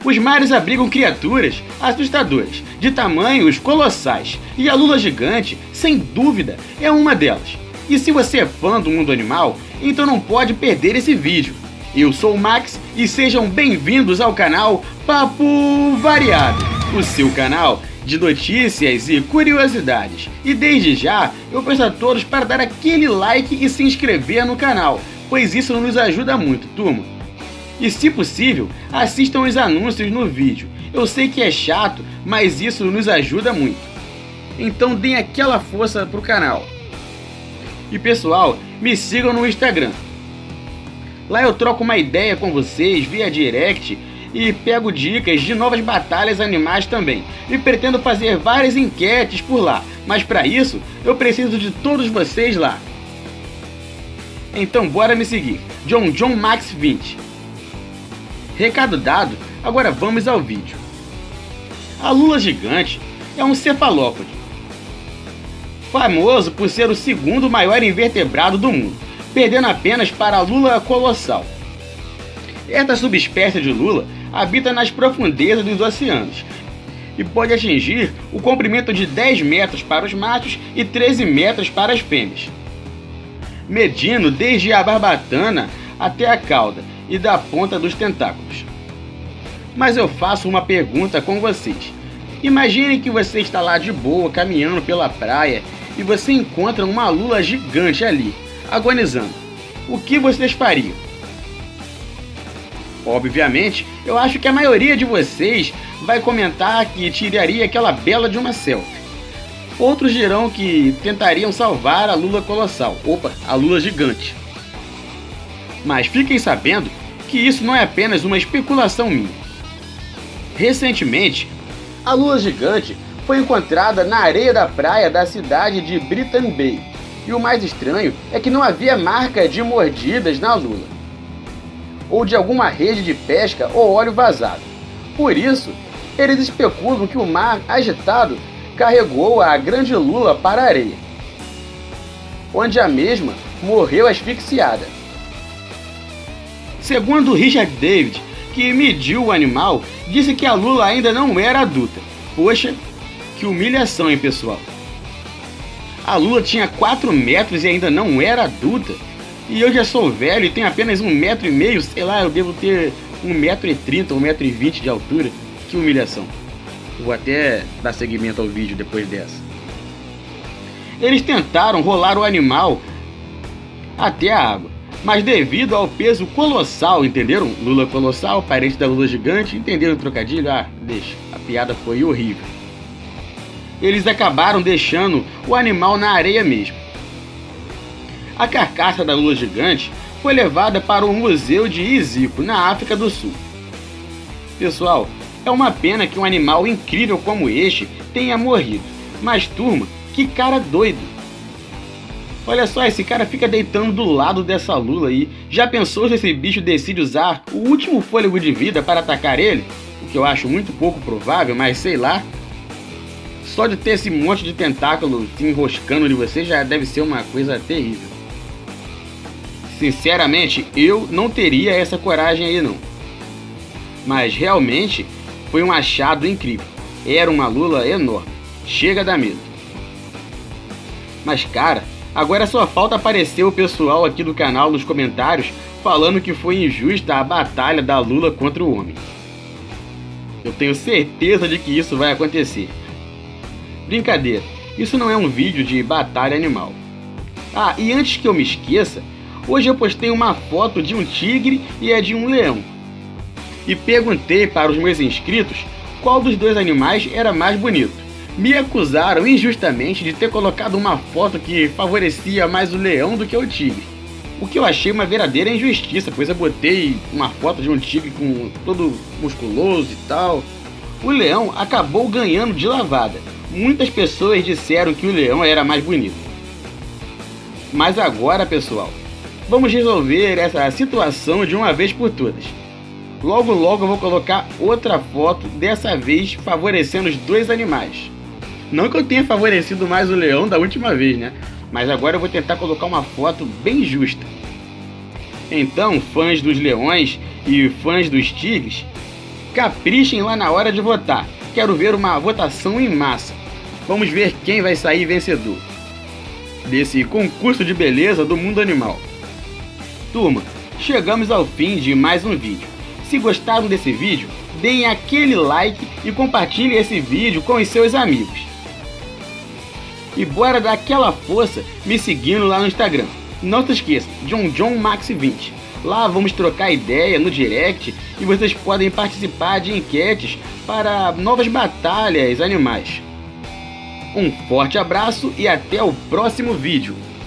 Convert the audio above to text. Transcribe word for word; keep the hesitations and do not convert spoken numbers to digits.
Os mares abrigam criaturas assustadoras, de tamanhos colossais, e a lula gigante, sem dúvida, é uma delas. E se você é fã do mundo animal, então não pode perder esse vídeo. Eu sou o Max e sejam bem-vindos ao canal Papo Variado, o seu canal de notícias e curiosidades. E desde já, eu peço a todos para dar aquele like e se inscrever no canal, pois isso nos ajuda muito, turma. E se possível, assistam os anúncios no vídeo. Eu sei que é chato, mas isso nos ajuda muito. Então deem aquela força pro canal. E pessoal, me sigam no Instagram. Lá eu troco uma ideia com vocês via direct e pego dicas de novas batalhas animais também. E pretendo fazer várias enquetes por lá, mas para isso eu preciso de todos vocês lá. Então bora me seguir, John John Max vinte. Recado dado, agora vamos ao vídeo. A lula gigante é um cefalópode, famoso por ser o segundo maior invertebrado do mundo, perdendo apenas para a lula colossal. Esta subespécie de lula habita nas profundezas dos oceanos e pode atingir o comprimento de dez metros para os machos e treze metros para as fêmeas, medindo desde a barbatana até a cauda e da ponta dos tentáculos. Mas eu faço uma pergunta com vocês. Imagine que você está lá de boa, caminhando pela praia, e você encontra uma lula gigante ali, agonizando. O que vocês fariam? Obviamente, eu acho que a maioria de vocês vai comentar que tiraria aquela bela de uma selfie. Outros dirão que tentariam salvar a lula colossal, opa, a lula gigante. Mas fiquem sabendo que isso não é apenas uma especulação minha. Recentemente, a lula gigante foi encontrada na areia da praia da cidade de Brighton Bay. E o mais estranho é que não havia marca de mordidas na lula, ou de alguma rede de pesca ou óleo vazado. Por isso, eles especulam que o mar agitado carregou a grande lula para a areia, onde a mesma morreu asfixiada. Segundo Richard David, que mediu o animal, disse que a lula ainda não era adulta. Poxa, que humilhação, hein, pessoal? A lula tinha quatro metros e ainda não era adulta? E eu já sou velho e tenho apenas um metro e meio, sei lá, eu devo ter um metro e trinta, um metro e vinte de altura. Que humilhação. Vou até dar seguimento ao vídeo depois dessa. Eles tentaram rolar o animal até a água, mas devido ao peso colossal, entenderam? Lula colossal, parente da lula gigante, entenderam o trocadilho? Ah, deixa, a piada foi horrível. Eles acabaram deixando o animal na areia mesmo. A carcaça da lula gigante foi levada para o Museu de Issyk, na África do Sul. Pessoal, é uma pena que um animal incrível como este tenha morrido. Mas turma, que cara doido! Olha só, esse cara fica deitando do lado dessa lula aí. Já pensou se esse bicho decide usar o último fôlego de vida para atacar ele? O que eu acho muito pouco provável, mas sei lá. Só de ter esse monte de tentáculo se enroscando de você já deve ser uma coisa terrível. Sinceramente, eu não teria essa coragem aí não. Mas realmente foi um achado incrível. Era uma lula enorme. Chega a dar medo. Mas cara, agora só falta aparecer o pessoal aqui do canal nos comentários falando que foi injusta a batalha da lula contra o homem. Eu tenho certeza de que isso vai acontecer. Brincadeira, isso não é um vídeo de batalha animal. Ah, e antes que eu me esqueça, hoje eu postei uma foto de um tigre e a de um leão. E perguntei para os meus inscritos qual dos dois animais era mais bonito. Me acusaram injustamente de ter colocado uma foto que favorecia mais o leão do que o tigre. O que eu achei uma verdadeira injustiça, pois eu botei uma foto de um tigre com todo musculoso e tal. O leão acabou ganhando de lavada. Muitas pessoas disseram que o leão era mais bonito. Mas agora, pessoal, vamos resolver essa situação de uma vez por todas. Logo logo eu vou colocar outra foto, dessa vez favorecendo os dois animais. Não que eu tenha favorecido mais o leão da última vez, né? Mas agora eu vou tentar colocar uma foto bem justa. Então, fãs dos leões e fãs dos tigres, caprichem lá na hora de votar. Quero ver uma votação em massa. Vamos ver quem vai sair vencedor desse concurso de beleza do mundo animal. Turma, chegamos ao fim de mais um vídeo. Se gostaram desse vídeo, deem aquele like e compartilhem esse vídeo com os seus amigos. E bora dar aquela força me seguindo lá no Instagram. Não se esqueça, John John Max vinte. Lá vamos trocar ideia no direct e vocês podem participar de enquetes para novas batalhas animais. Um forte abraço e até o próximo vídeo.